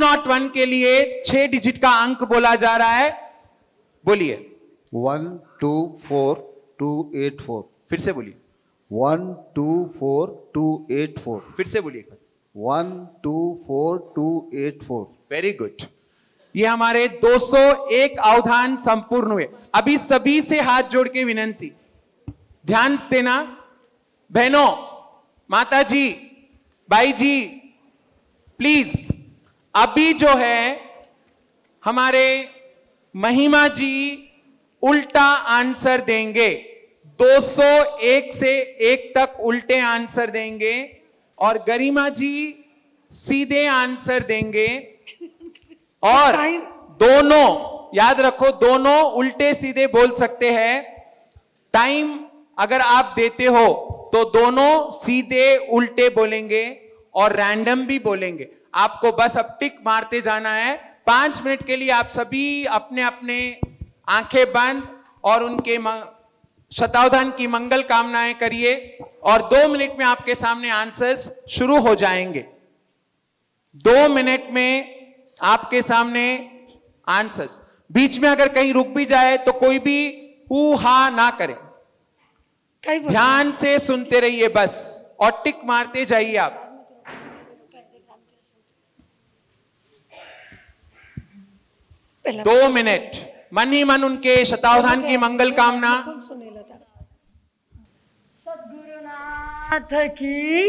201 के लिए 6 डिजिट का अंक बोला जा रहा है, बोलिए। 124284। फिर से बोलिए। 124284। फिर से बोलिए। 124284। Very good. ये हमारे 201 अवधान संपूर्ण हुए। अभी सभी से हाथ जोड़ के विनंती, ध्यान देना बहनों, माता जी, भाई जी, प्लीज। अभी जो है हमारे महिमा जी उल्टा आंसर देंगे, 201 से 1 तक उल्टे आंसर देंगे, और गरिमा जी सीधे आंसर देंगे। और दोनों याद रखो, दोनों उल्टे सीधे बोल सकते हैं। टाइम अगर आप देते हो तो दोनों सीधे उल्टे बोलेंगे और रैंडम भी बोलेंगे। आपको बस अब टिक मारते जाना है। 5 मिनट के लिए आप सभी अपने अपने आंखें बंद और उनके शतावधान की मंगल कामनाएं करिए, और 2 मिनट में आपके सामने आंसर्स शुरू हो जाएंगे। 2 मिनट में आपके सामने आंसर्स। बीच में अगर कहीं रुक भी जाए तो कोई भी हु हा ना करे, ध्यान से सुनते रहिए बस, और टिक मारते जाइए आप। पहला 2 मिनट मन ही मन उनके शतावधान की मंगल कामना। सद्गुरुनाथ की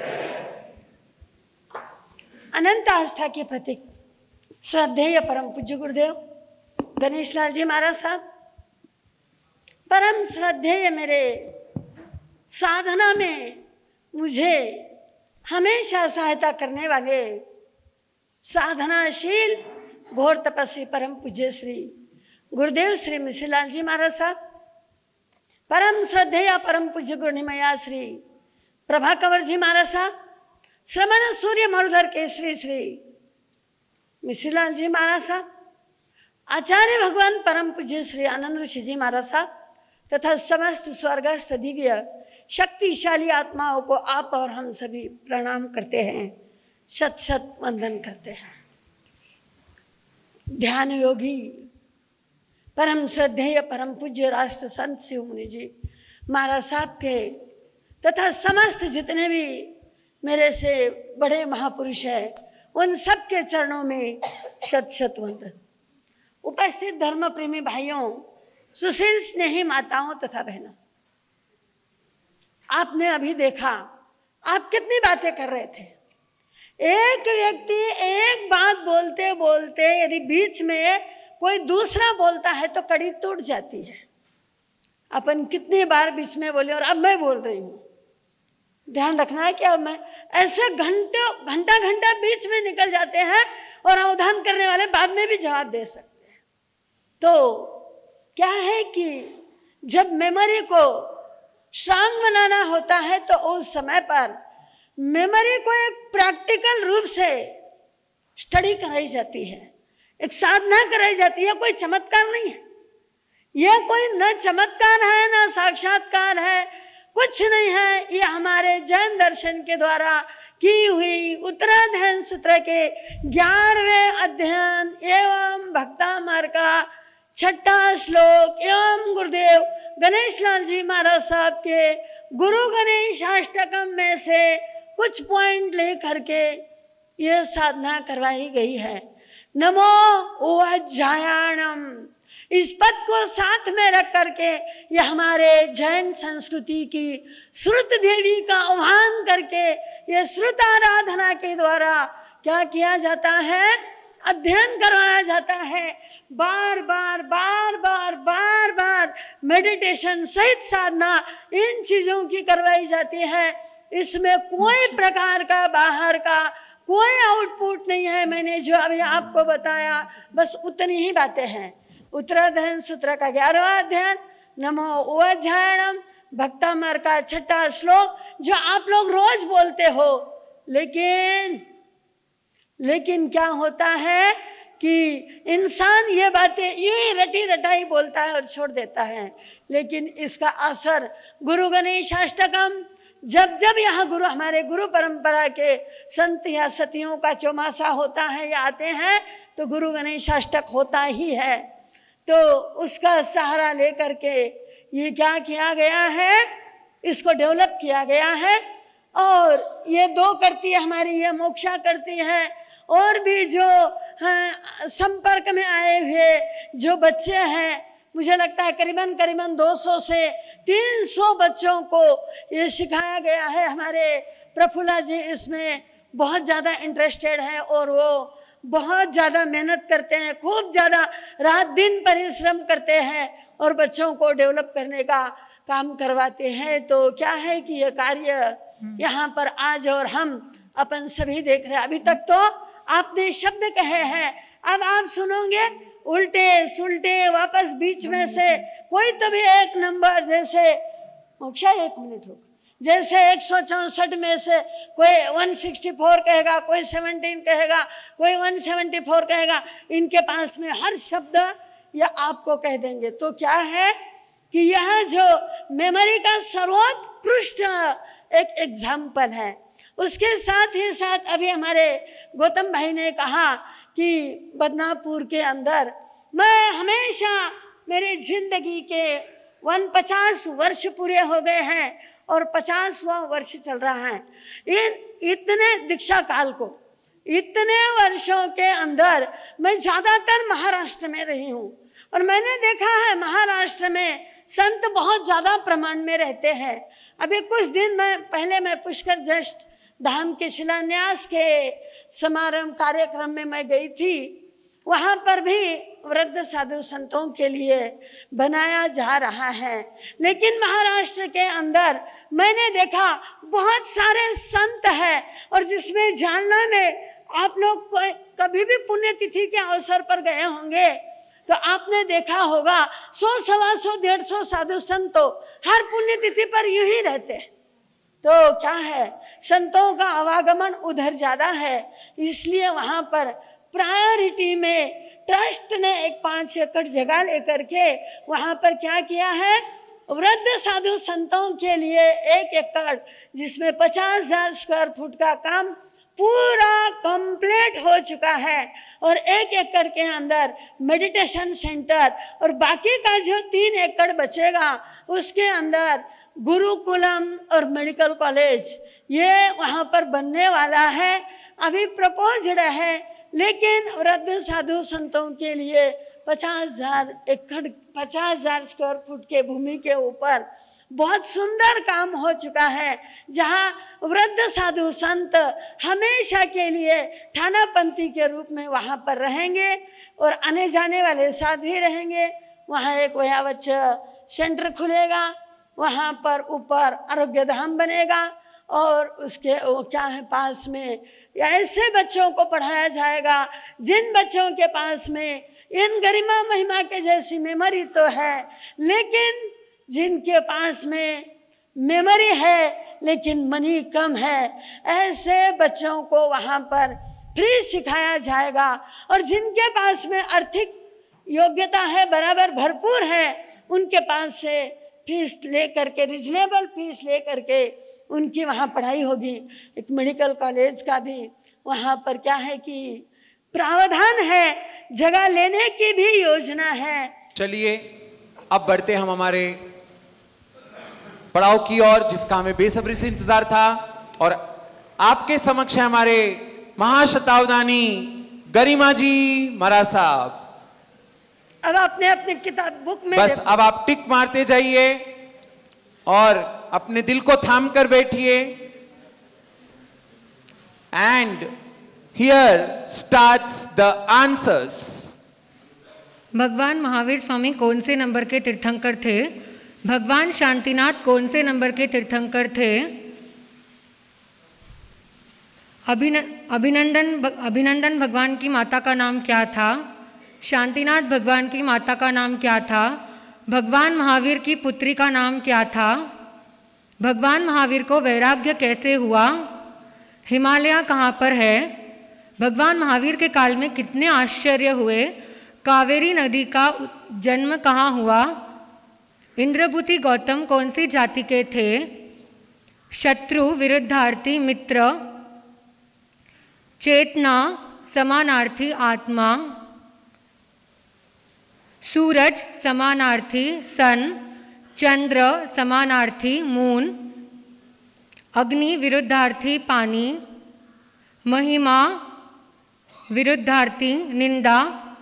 अनंत आस्था के प्रतीक श्रद्धेय परम पूज्य गुरुदेव गणेश लाल जी महाराज साहब, परम श्रद्धेय मेरे साधना में मुझे हमेशा सहायता करने वाले साधनाशील घोर तपस्वी परम पूज्य श्री गुरुदेव श्री मिश्रलाल जी महाराज साहब, परम श्रद्धेय परम पूज्य गुरुनिमया श्री प्रभा कंवर जी महाराज साहब, श्रमण सूर्य मरुधर केसरी श्री मिश्रलाल जी महाराज साहब, आचार्य भगवान परम पूज्य श्री आनंद ऋषि जी महाराज साहब, तथा समस्त स्वर्गस्थ दिव्य शक्तिशाली आत्माओं को आप और हम सभी प्रणाम करते हैं, शत शत वंदन करते हैं। ध्यान योगी परम श्रद्धेय परम पूज्य राष्ट्र संत शिव मुनि जी महाराज साहब के तथा समस्त जितने भी मेरे से बड़े महापुरुष हैं, उन सब के चरणों में शत शत वंदन। उपस्थित धर्म प्रेमी भाइयों, सुशील स्नेही माताओं तथा बहनों, आपने अभी देखा आप कितनी बातें कर रहे थे। एक व्यक्ति एक बात बोलते बोलते यदि बीच में कोई दूसरा बोलता है तो कड़ी टूट जाती है। अपन कितनी बार बीच में बोले, और अब मैं बोल रही हूँ, ध्यान रखना है कि अब मैं ऐसे घंटा घंटा बीच में निकल जाते हैं और अवधान करने वाले बाद में भी जवाब दे सकते हैं। तो क्या है कि जब मेमोरी को स्ट्रांग बनाना होता है तो उस समय पर मेमोरी को एक प्रैक्टिकल रूप से स्टडी कराई जाती है, एक साधना कराई जाती है। कोई चमत्कार नहीं है, यह कोई न चमत्कार है न साक्षात्कार है, कुछ नहीं है। ये हमारे जैन दर्शन के द्वारा की हुई उत्तराध्ययन सूत्र के 11वें अध्ययन एवं भक्तामर का 6वां श्लोक एवं गुरुदेव गणेश लाल जी महाराज साहब के गुरु गणेश अष्टकम में से कुछ पॉइंट ले करके ये साधना करवाई गई है। नमो वज्रायणम, इस पद को साथ में रख करके यह हमारे जैन संस्कृति की श्रुत देवी का आह्वान करके ये श्रुत आराधना के द्वारा क्या किया जाता है, अध्ययन करवाया जाता है। बार बार बार बार बार बार मेडिटेशन सहित साधना इन चीजों की करवाई जाती है। इसमें कोई प्रकार का बाहर का कोई आउटपुट नहीं है। मैंने जो अभी आपको बताया बस उतनी ही बातें हैं। उत्तराध्ययन सूत्र का 11वां अध्ययन नमो वज्रायणम भक्तामर का 6वां श्लोक जो आप लोग रोज बोलते हो, लेकिन क्या होता है कि इंसान ये बातें यूं ही रटी रटाई बोलता है और छोड़ देता है, लेकिन इसका असर गुरु गणेश अष्टकम जब जब यहाँ गुरु हमारे गुरु परंपरा के संत या सतियों का चौमासा होता है या आते हैं तो गुरु गणेशाष्टक होता ही है। तो उसका सहारा लेकर के ये क्या किया गया है, इसको डेवलप किया गया है। और ये दो करती है हमारी, ये मोक्षा करती है, और भी जो संपर्क में आए हुए जो बच्चे हैं, मुझे लगता है करीबन 200 से 300 बच्चों को ये सिखाया गया है। हमारे प्रफुल्ला जी इसमें बहुत ज़्यादा इंटरेस्टेड है और वो बहुत ज़्यादा मेहनत करते हैं, खूब ज़्यादा रात दिन परिश्रम करते हैं और बच्चों को डेवलप करने का काम करवाते हैं। तो क्या है कि ये कार्य यहाँ पर आज और हम अपन सभी देख रहे हैं। अभी तक तो आपने शब्द कहे हैं, अब आप सुनोगे उल्टे सुलटे वापस बीच में से कोई तो भी एक नंबर, जैसे मोक्षा 1 मिनट होगा, जैसे 164 में से कोई 164 कहेगा, कोई 17 कहेगा, कोई 174 कहेगा, इनके पास में हर शब्द या आपको कह देंगे। तो क्या है कि यह जो मेमोरी का सर्वोत्कृष्ट एक एग्जाम्पल है। उसके साथ ही साथ अभी हमारे गौतम भाई ने कहा कि बदनापुर के अंदर मैं हमेशा, मेरी जिंदगी के 50 वर्ष पूरे हो गए हैं और 50वां वर्ष चल रहा है। इतने दीक्षा काल को, इतने वर्षों के अंदर मैं ज़्यादातर महाराष्ट्र में रही हूँ और मैंने देखा है महाराष्ट्र में संत बहुत ज़्यादा प्रमाण में रहते हैं। अभी कुछ दिन पहले मैं पुष्कर जस्ट धाम के शिलान्यास के समारंभ कार्यक्रम में मैं गई थी। वहाँ पर भी वृद्ध साधु संतों के लिए बनाया जा रहा है, लेकिन महाराष्ट्र के अंदर मैंने देखा बहुत सारे संत हैं और जिसमें जालना में आप लोग कभी भी पुण्यतिथि के अवसर पर गए होंगे तो आपने देखा होगा 100, 125, 150 साधु संतों हर पुण्यतिथि पर यूं ही रहते हैं। तो क्या है, संतों का आवागमन उधर ज्यादा है, इसलिए वहां पर प्रायोरिटी में ट्रस्ट ने एक 5 एकड़ जगह लेकर के वहां पर क्या किया है, वृद्ध साधु संतों के लिए 1 एकड़ जिसमें 50,000 स्क्वायर फुट का काम पूरा कंप्लीट हो चुका है और 1 एकड़ के अंदर मेडिटेशन सेंटर और बाकी का जो 3 एकड़ बचेगा उसके अंदर गुरुकुलम और मेडिकल कॉलेज ये वहाँ पर बनने वाला है। अभी प्रपोज्ड है, लेकिन वृद्ध साधु संतों के लिए 50,000 एकड़ 50,000 स्क्वायर फुट के भूमि के ऊपर बहुत सुंदर काम हो चुका है, जहाँ वृद्ध साधु संत हमेशा के लिए थानापंथी के रूप में वहाँ पर रहेंगे और आने जाने वाले साधु रहेंगे। वहाँ एक वयावच सेंटर खुलेगा, वहाँ पर ऊपर आरोग्य धाम बनेगा और उसके क्या है पास में ऐसे बच्चों को पढ़ाया जाएगा जिन बच्चों के पास में इन गरिमा महिमा के जैसी मेमोरी तो है, लेकिन जिनके पास में मेमोरी है लेकिन मनी कम है, ऐसे बच्चों को वहाँ पर फ्री सिखाया जाएगा। और जिनके पास में आर्थिक योग्यता है बराबर भरपूर है, उनके पास से फीस ले करके रिजनेबल फीस ले करके उनकी वहाँ पढ़ाई होगी। एक मेडिकल कॉलेज का भी वहाँ पर क्या है कि प्रावधान है, जगह लेने की भी योजना है। चलिए अब बढ़ते हम हमारे पड़ाव की ओर, जिसका हमें बेसब्री से इंतजार था। और आपके समक्ष है हमारे महाशतावधानी गरिमा जी महाराज साहब। अब आपने अपनी किताब बुक में बस अब आप टिक मारते जाइए और अपने दिल को थाम कर बैठिए। And here starts the answers. भगवान महावीर स्वामी कौन से नंबर के तीर्थंकर थे? भगवान शांतिनाथ कौन से नंबर के तीर्थंकर थे? अभिनंदन भगवान की माता का नाम क्या था? शांतिनाथ भगवान की माता का नाम क्या था? भगवान महावीर की पुत्री का नाम क्या था? भगवान महावीर को वैराग्य कैसे हुआ? हिमालय कहाँ पर है? भगवान महावीर के काल में कितने आश्चर्य हुए? कावेरी नदी का जन्म कहाँ हुआ? इंद्रभूति गौतम कौन सी जाति के थे? शत्रु विरुद्धार्थी मित्र, चेतना समानार्थी आत्मा, सूरज समानार्थी सन, चंद्र समानार्थी मून, अग्नि विरुद्धार्थी पानी, महिमा विरुद्धार्थी निंदा,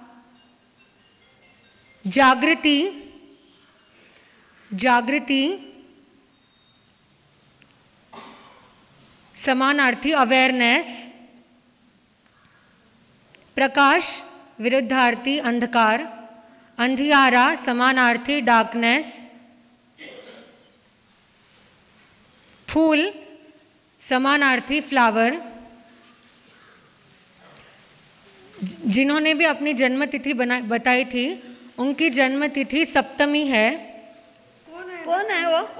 जागृति समानार्थी अवेयरनेस, प्रकाश विरुद्धार्थी अंधकार, अंधियारा समानार्थी डार्कनेस, फूल समानार्थी फ्लावर। जिन्होंने भी अपनी जन्म तिथि बताई थी, उनकी जन्म तिथि सप्तमी है। कौन है वो?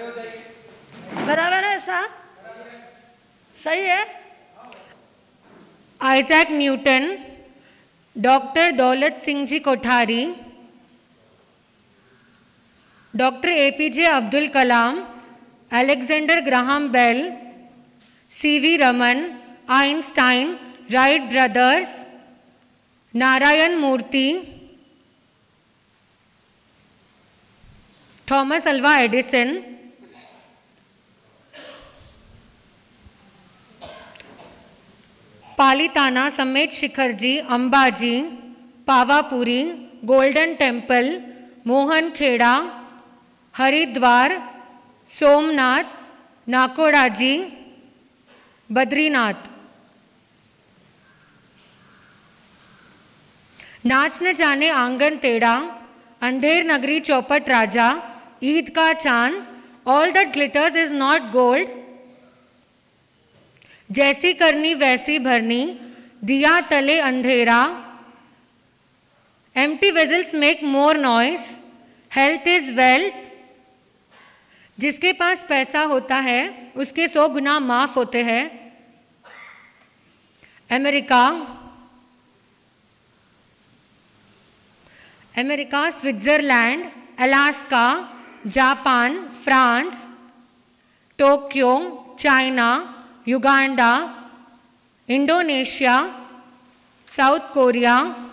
बराबर है सा? सही है। Isaac Newton, doctor Daulat Singh ji Kothari, doctor APJ Abdul Kalam, Alexander Graham Bell, CV Raman, Einstein, Wright brothers, Narayan Murthy, Thomas Alva Edison, Palitana समेत शिखरजी, अंबाजी, पावापुरी, गोल्डन टेम्पल, मोहन खेड़ा, हरिद्वार, सोमनाथ, नाकोड़ाजी, बद्रीनाथ। नाच न जाने आंगन टेढ़ा, अंधेर नगरी चौपट राजा, ईद का चांद, all that glitters is not gold, जैसी करनी वैसी भरनी, दिया तले अंधेरा, empty vessels make more noise, health is wealth, जिसके पास पैसा होता है उसके 100 गुना माफ होते हैं। America, Switzerland, Alaska, Japan, France, Tokyo, China, Uganda, Indonesia, South Korea.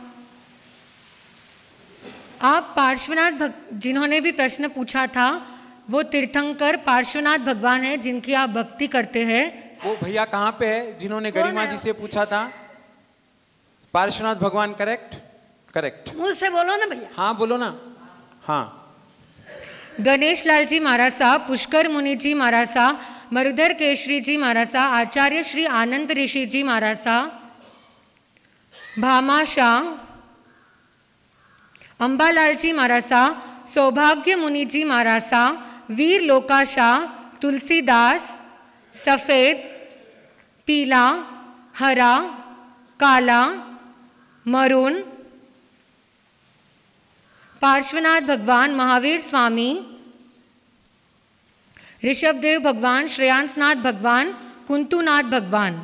आप पार्श्वनाथ जिन्होंने भी प्रश्न पूछा था, वो तीर्थंकर पार्श्वनाथ भगवान है जिनकी आप भक्ति करते हैं। वो भैया कहाँ पे है जिन्होंने गरिमा जी से पूछा था? पार्श्वनाथ भगवान करेक्ट? करेक्ट। मुंह से बोलो ना भैया। हाँ बोलो ना। हाँ। गणेश लाल जी महाराज साहब, पुष्कर मुनि जी महाराज साहब, मरुधर केशरी जी महाराज साहब, आचार्य श्री आनंद ऋषि जी महाराज साहब, भामा शाह, अंबालाल जी महाराज साहब, सौभाग्य मुनि जी महाराज साहब, वीर लोका शाह, तुलसीदास, सफेद, पीला, हरा, काला, मरून, पार्श्वनाथ भगवान, महावीर स्वामी, ऋषभदेव भगवान, श्रेयांसनाथ भगवान, कुंतुनाथ भगवान।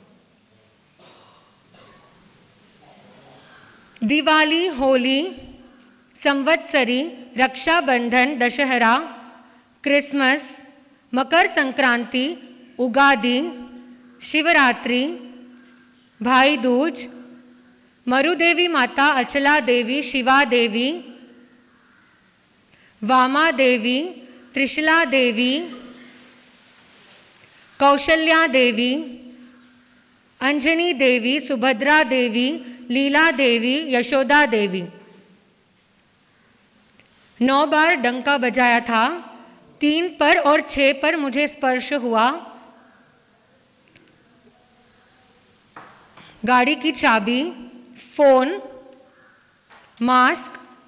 दिवाली, होली, संवत्सरी, रक्षाबंधन, दशहरा, क्रिसमस, मकर संक्रांति, उगादि, शिवरात्रि, भाई दूज, मरुदेवी माता, अचला देवी, शिवा देवी, वामा देवी, त्रिशला देवी, कौशल्या देवी, अंजनी देवी, सुभद्रा देवी, लीला देवी, यशोदा देवी। 9 बार डंका बजाया था, 3 पर और 6 पर मुझे स्पर्श हुआ। गाड़ी की चाबी, फोन, मास्क।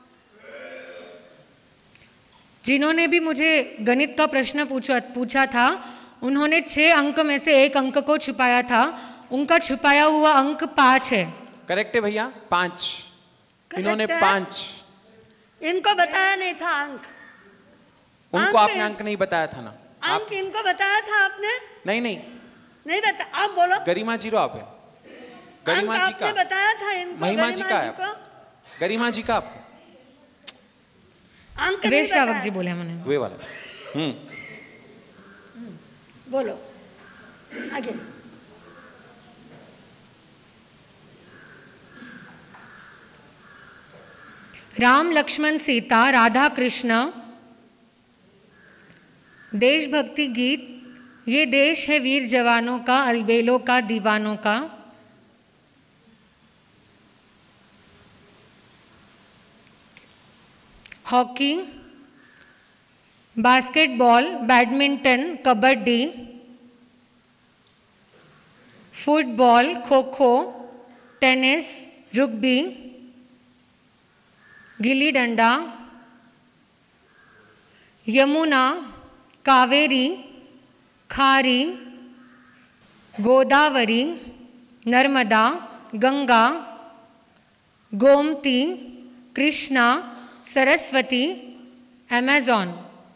जिन्होंने भी मुझे गणित का प्रश्न पूछा था, उन्होंने 6 अंक में से 1 अंक को छुपाया था। उनका छुपाया हुआ अंक 5 है। करेक्ट है भैया, 5। इन्होंने 5। इनको बताया नहीं था अंक। उनको आपने अंक नहीं बताया था ना? अंक इनको बताया था आपने? नहीं बता। आप बोलो। गरिमा जी रो आप है। गरिमा जी का बताया था इनको। महिमा जी का है। गरिमा जी का आपको अंक वे श्रावक जी बोले मैंने वे वाला। बोलो आगे। राम लक्ष्मण सीता राधा कृष्ण। देशभक्ति गीत। ये देश है वीर जवानों का, अलबेलों का, दीवानों का। Hockey, basketball, badminton, kabaddi, football, kho kho, tennis, rugby, gilli danda, Yamuna, Kaveri, Khari, Godavari, Narmada, Ganga, Gomti, Krishna, Saraswati, Amazon.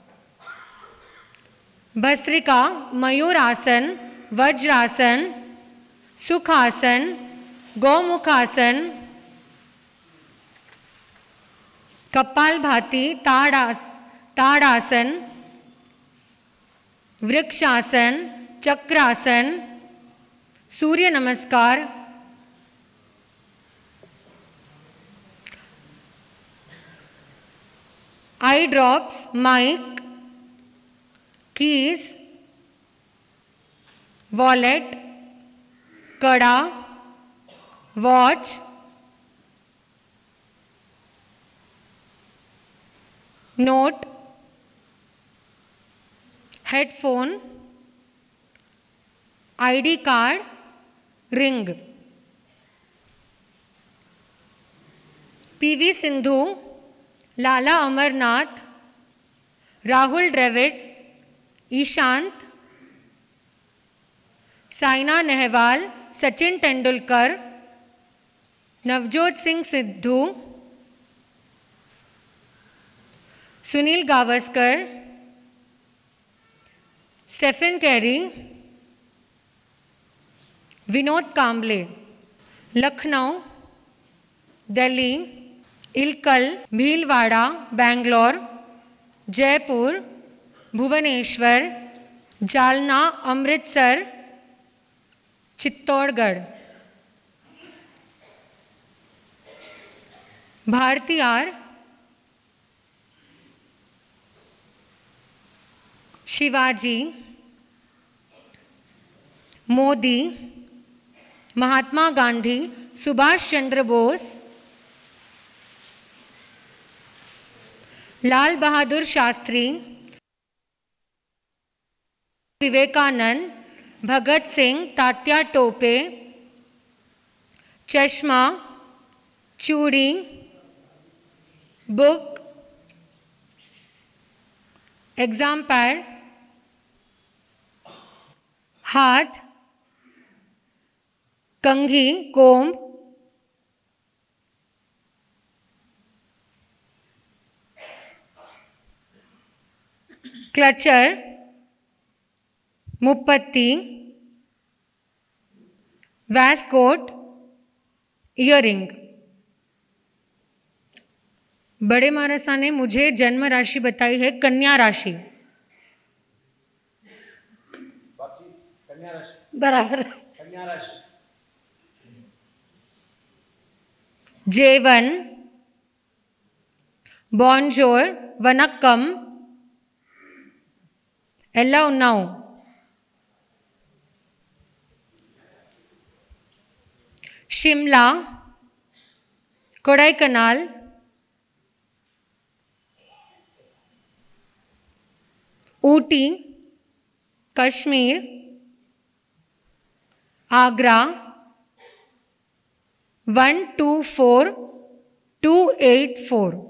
Bhastrika, Mayurasana, Vajrasana, Sukhasana, Gomukhasana, Kapalbhati, Tadasana, Vrikshasana, Chakrasana, Surya Namaskar, eye drops, mike, keys, wallet, kada, watch, note, headphone, ID card, ring. PV Sindhu, Lala Amarnath, Rahul Dravid, Ishant, Saina Nehwal, Sachin Tendulkar, Navjot Singh Sidhu, Sunil Gavaskar, Stephen Carey, Vinod Kambli. Lucknow, Delhi, Ilkal, Bhilwara, Bangalore, Jaipur, Bhubaneswar, Jalna, Amritsar, Chittorgarh. Bharathiyar, Shivaji, Modi, Mahatma Gandhi, Subhash Chandra Bose, Lal Bahadur Shastri, Vivekananda, Bhagat Singh, Tatya Tope, चश्मा, चूड़ी, बुक, एग्जाम पैड, हाथ, कंघी, कोम्ब, क्लचर, मुप्पत्ती, वैस्कोट, इयरिंग। बड़े मानसा ने मुझे जन्म राशि बताई है कन्या राशि। बराबर। J1, Bonjour, Vanakkam, Ella Unnao, Shimla, Kodaikanal, Ooty, Kashmir, Agra, 124284।